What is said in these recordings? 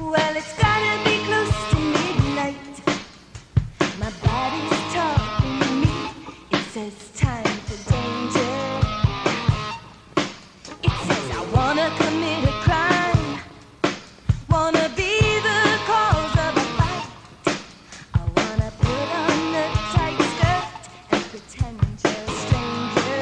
Well, it's gotta be close to midnight. My body's talking to me. It says time for danger. It says I wanna commit a crime. Wanna be the cause of a fight. I wanna put on a tight skirt and pretend you're a stranger.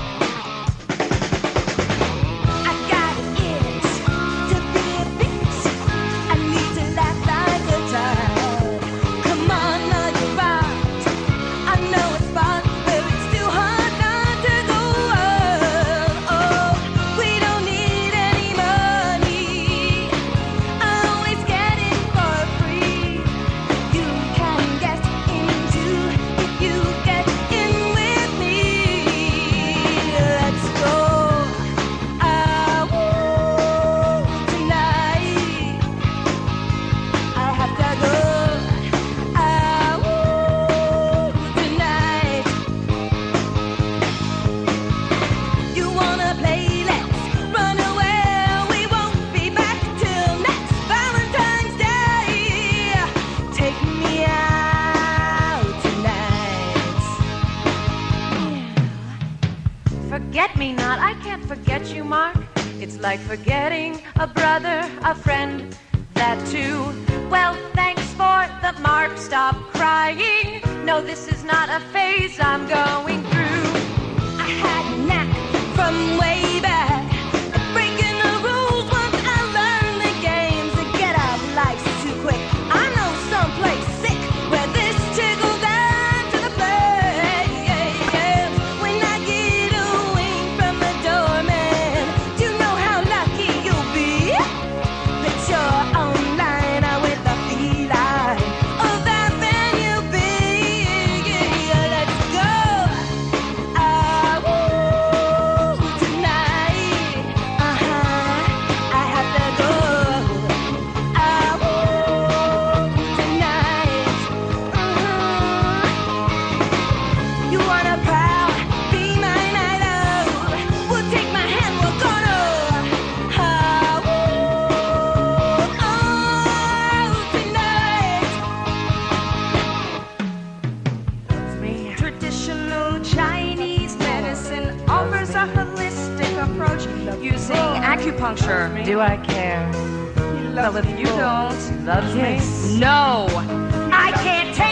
I got an itch to be a bitch. I need to laugh like a child. Come on, now you're right. I know it's fun, but it's too hard not to go out. Oh, we don't need any money. I always get in for free. You can get in too if you get in with me. Let's go. Tonight. I have to go. Tonight. You wanna play? Let's run away. We won't be back till next Valentine's Day. Take me out tonight. Forget me not, I can't forget you, Mark. It's like forgetting a brother, a friend, that too. Well, thanks for the mark, stop crying. No, this is not a phase I'm going through. I had a knack from way back at breaking the rules. Once I learned the games to get out of life too quick. I know someplace sick where this tickle down to the place. When I get a wing from the doorman, do you know how lucky you'll be that you're online with the feline of that man you'll be. Let's go. Tonight. I have to go. Tonight. You wanna prowl? Be my night out. We'll take my hand, we're gonna tonight. Traditional Chinese medicine offers a holistic approach using acupuncture. Do I care? Well, if you don't, Loves me. no, I can't take